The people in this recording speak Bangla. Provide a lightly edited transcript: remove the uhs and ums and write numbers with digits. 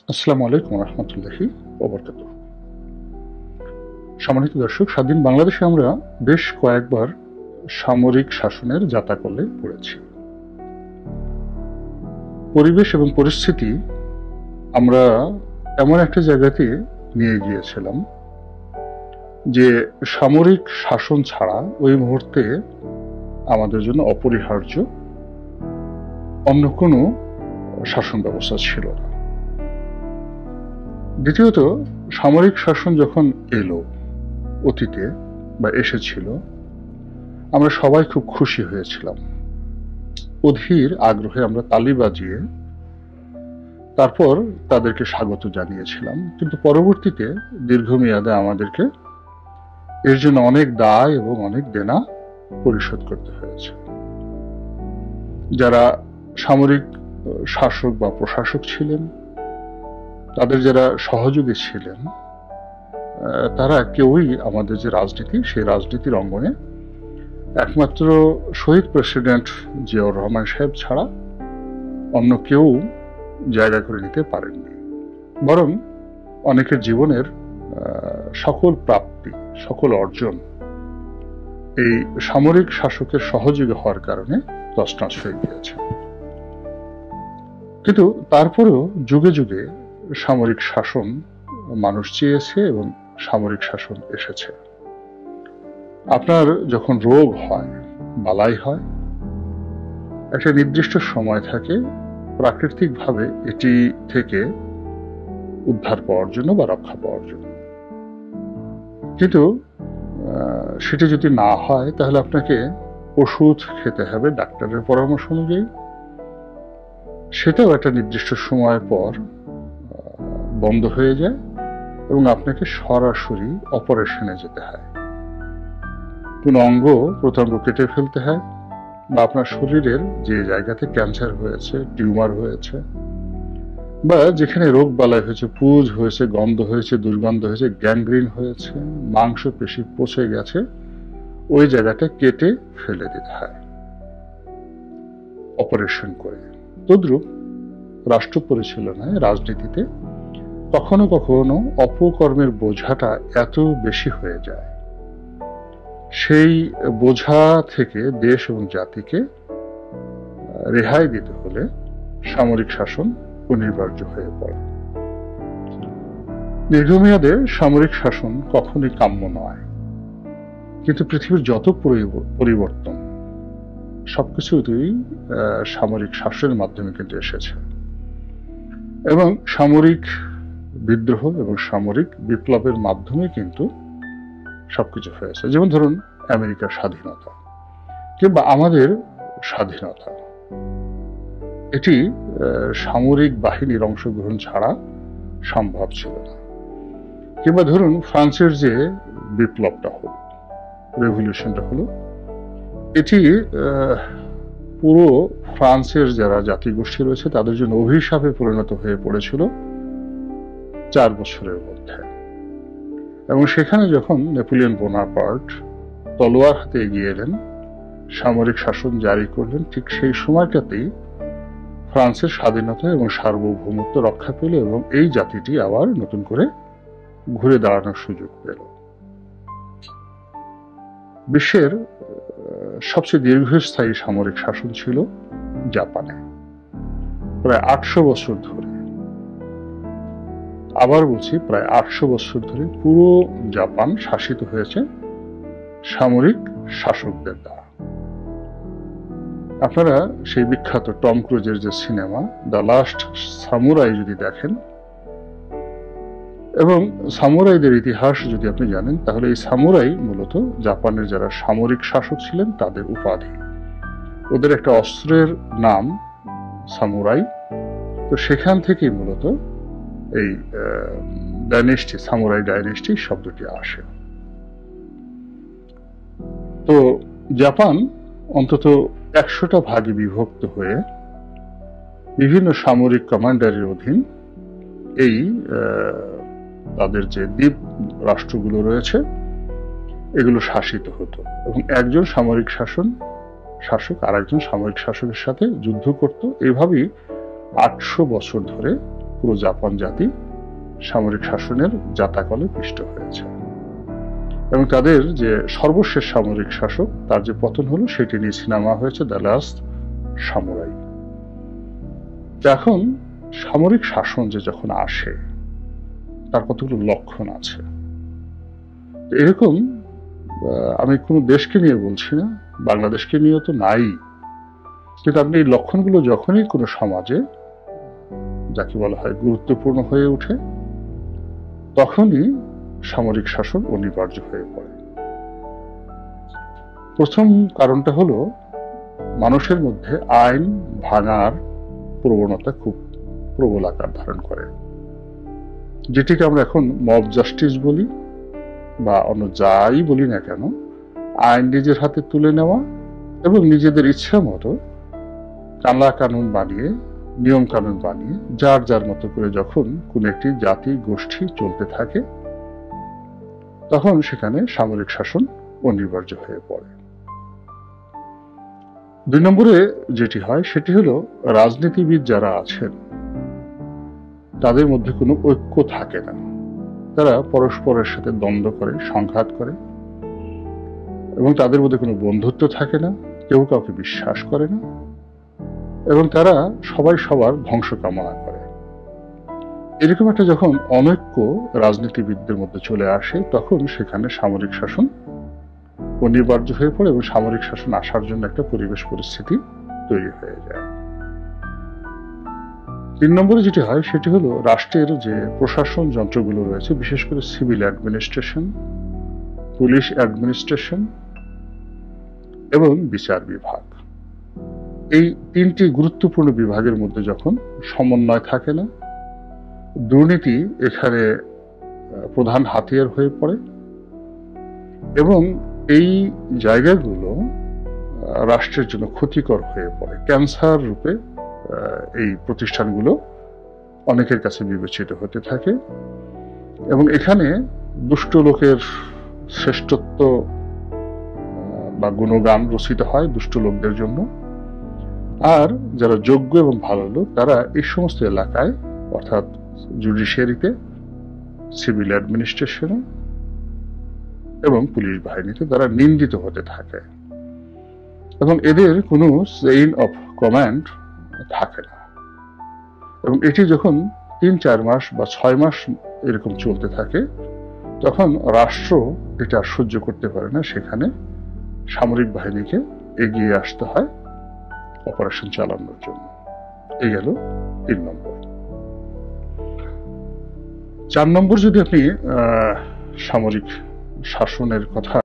আসসালামু আলাইকুম রহমতুল্লাহি ওয়া বারাকাতুহু। সম্মানিত দর্শক, স্বাধীন বাংলাদেশে আমরা বেশ কয়েকবার সামরিক শাসনের যাতাকলে পড়েছি। পরিবেশ এবং পরিস্থিতি আমরা এমন একটা জায়গাতে নিয়ে গিয়েছিলাম যে সামরিক শাসন ছাড়া ওই মুহূর্তে আমাদের জন্য অপরিহার্য অন্য কোনো শাসন ব্যবস্থা ছিল না। দ্বিতীয়ত, সামরিক শাসন যখন এলো অতীতে বা এসেছিল, আমরা সবাই খুব খুশি হয়েছিলাম। অধীর আগ্রহে আমরা তালি বাজিয়ে তারপর তাদেরকে স্বাগত জানিয়েছিলাম, কিন্তু পরবর্তীতে দীর্ঘমেয়াদে আমাদেরকে এর জন্য অনেক দায় এবং অনেক দেনা পরিশোধ করতে হয়েছে। যারা সামরিক শাসক বা প্রশাসক ছিলেন, তাদের যারা সহযোগী ছিলেন, তারা কেউই আমাদের যে রাজনীতি, সেই রাজনীতির অঙ্গনে একমাত্র শহীদ প্রেসিডেন্ট জিয়াউর রহমান সাহেব ছাড়া অন্য কেউ জায়গা করে নিতে পারেননি। বরং অনেকের জীবনের সকল প্রাপ্তি, সকল অর্জন এই সামরিক শাসকের সহযোগী হওয়ার কারণে তছনছ হয়ে গিয়েছে। কিন্তু তারপরেও যুগে যুগে সামরিক শাসন মানুষ চেয়েছে এবং সামরিক শাসন এসেছে। আপনার যখন রোগ হয়, বালাই হয়, একটা নির্দিষ্ট সময় থাকে প্রাকৃতিকভাবে এটি থেকে উদ্ধার পাওয়ার জন্য বা রক্ষা পাওয়ার জন্য। কিন্তু সেটি যদি না হয়, তাহলে আপনাকে ওষুধ খেতে হবে ডাক্তারের পরামর্শ অনুযায়ী। সেটাও একটা নির্দিষ্ট সময় পর বন্ধ হয়ে যায় এবং আপনাকে সরাসরি অপারেশনে যেতে হয়। কোন অঙ্গ প্রত্যঙ্গ কেটে ফেলতে হয়, বা আপনার শরীরের যে জায়গাতে ক্যান্সার হয়েছে, টিউমার হয়েছে, বা যেখানে রোগ বালাই হয়েছে, পুজ হয়েছে, গন্ধ হয়েছে, দুর্গন্ধ হয়েছে, গ্যাংগ্রিন হয়েছে, মাংস পেশি পচে গেছে, ওই জায়গাটা কেটে ফেলে দিতে হয় অপারেশন করে। তদ্রূপ রাষ্ট্র পরিচালনায়, রাজনীতিতে কখনো কখনো অপকর্মের বোঝাটা এত বেশি হয়ে যায়, সেই বোঝা থেকে দেশ এবং জাতিকে রেহাই দিতে হলে সামরিক শাসন অনিবার্য হয়ে পড়ে। দীর্ঘমেয়াদে সামরিক শাসন কখনোই কাম্য নয়, কিন্তু পৃথিবীর যত পরিবর্তন সবকিছুই সামরিক শাসনের মাধ্যমে কিন্তু এসেছে। এবং সামরিক বিদ্রোহ এবং সামরিক বিপ্লবের মাধ্যমে কিন্তু সবকিছু হয়েছে। যেমন ধরুন আমেরিকার স্বাধীনতা কিংবা আমাদের স্বাধীনতা, এটি সামরিক বাহিনীর অংশগ্রহণ ছাড়া সম্ভব ছিল না। কিংবা ধরুন ফ্রান্সের যে বিপ্লবটা হলো, রেভলিউশনটা হলো, এটি পুরো ফ্রান্সের যারা জাতিগোষ্ঠী রয়েছে তাদের জন্য অভিশাপে পরিণত হয়ে পড়েছিল 4 বছরের মধ্যে। এবং সেখানে যখন নেপোলিয়ন বোনাপার্ট তলোয়ার হাতে এগিয়ে এলেন, সামরিক শাসন জারি করলেন, ঠিক সেই সময়টাতেই ফ্রান্সের স্বাধীনতা এবং সার্বভৌমত্ব রক্ষা পেল এবং এই জাতিটি আবার নতুন করে ঘুরে দাঁড়ানোর সুযোগ পেল। বিশ্বের সবচেয়ে দীর্ঘস্থায়ী সামরিক শাসন ছিল জাপানে, প্রায় 800 বছর ধরে। আবার বলছি, প্রায় 800 বছর ধরে পুরো জাপান শাসিত হয়েছে সামরিক শাসকদের দ্বারা। আপনারা সেই বিখ্যাত টম ক্রুজের যে সিনেমা দ্য লাস্ট সামুরাই যদি দেখেন এবং সামুরাইদের ইতিহাস যদি আপনি জানেন, তাহলে এই সামুরাই মূলত জাপানের যারা সামরিক শাসক ছিলেন তাদের উপাধি। ওদের একটা অস্ত্রের নাম সামুরাই। তো সেখান থেকেই মূলত এই ডাইনেস্টি, সামুরাই ডাইনেস্টি শব্দটি আসে। তো জাপান অন্তত 100টা ভাগে বিভক্ত হয়ে বিভিন্ন সামরিক কমান্ডারের অধীন এই তাদের যে দ্বীপ রাষ্ট্রগুলো রয়েছে এগুলো শাসিত হতো, এবং একজন সামরিক শাসক আর একজন সামরিক শাসকের সাথে যুদ্ধ করত। এইভাবেই 800 বছর ধরে পুরো জাপান জাতি সামরিক শাসনের জাতাকলে পিষ্ট হয়েছে এবং তাদের যে সর্বশেষ সামরিক শাসক তার যে পতন হলো সেটি নিয়ে সিনেমা হয়েছে দ্য লাস্ট সামুরাই। এখন সামরিক শাসন যে যখন আসে তার কতগুলো লক্ষণ আছে। এরকম আমি কোনো দেশকে নিয়ে বলছি না, বাংলাদেশকে নিয়ে তো নাই, কিন্তু আপনি এই লক্ষণগুলো যখনই কোনো সমাজে যাকে বলা হয় গুরুত্বপূর্ণ হয়ে ওঠে তখনই সামরিক শাসন অনিবার্য হয়ে পড়ে। প্রথম কারণটা হলো মানুষের মধ্যে আইন ভাঙার প্রবণতা খুব প্রবল আকার ধারণ করে, যেটিকে আমরা এখন মব জাস্টিস বলি বা অন্য যাই বলি না কেন। আইন নিজের হাতে তুলে নেওয়া এবং নিজেদের ইচ্ছা মতো কালা কানুন বানিয়ে নিয়ম কানুন বানিয়ে যার যার মতো করে যখন কোন একটি জাতি গোষ্ঠী চলতে থাকে তখন সেখানে সামরিক শাসন অনিবার্য হয়ে পড়ে। 2 নম্বরে যেটি হয় সেটি হলো রাজনীতিবিদ যারা আছেন তাদের মধ্যে কোনো ঐক্য থাকে না, তারা পরস্পরের সাথে দ্বন্দ্ব করে, সংঘাত করে এবং তাদের মধ্যে কোনো বন্ধুত্ব থাকে না, কেউ কাউকে বিশ্বাস করে না এবং তারা সবাই সবার ধ্বংস কামনা করে। এরকম একটা যখন অনৈক্য রাজনীতিবিদদের মধ্যে চলে আসে তখন সেখানে সামরিক শাসন অনিবার্য হয়ে পড়ে এবং সামরিক শাসন আসার জন্য একটা পরিবেশ পরিস্থিতি তৈরি হয়ে যায়। 3 নম্বরে যেটি হয় সেটি হলো রাষ্ট্রের যে প্রশাসন যন্ত্রগুলো রয়েছে, বিশেষ করে সিভিল অ্যাডমিনিস্ট্রেশন, পুলিশ অ্যাডমিনিস্ট্রেশন এবং বিচার বিভাগ, এই 3টি গুরুত্বপূর্ণ বিভাগের মধ্যে যখন সমন্বয় থাকে না, দুর্নীতি এখানে প্রধান হাতিয়ার হয়ে পড়ে এবং এই জায়গাগুলো রাষ্ট্রের জন্য ক্ষতিকর হয়ে পড়ে। ক্যান্সার রূপে এই প্রতিষ্ঠানগুলো অনেকের কাছে বিবেচিত হতে থাকে এবং এখানে দুষ্ট লোকের শ্রেষ্ঠত্ব বা গুণগান রচিত হয় দুষ্ট লোকদের জন্য, আর যারা যোগ্য এবং ভালো লোক তারা এই সমস্ত এলাকায় অর্থাৎ জুডিশিয়ারিতে, সিভিল অ্যাডমিনিস্ট্রেশনে এবং পুলিশ বাহিনীতে তারা নিন্দিত হতে থাকে এবং এদের কোনো চেইন অফ কমান্ড থাকে না এবং এটি যখন 3-4 মাস বা 6 মাস এরকম চলতে থাকে তখন রাষ্ট্র এটা সহ্য করতে পারে না, সেখানে সামরিক বাহিনীকে এগিয়ে আসতে হয় অপারেশন চালানোর জন্য। এই গেল 3 নম্বর। 4 নম্বর যদি আপনি সামরিক শাসনের কথা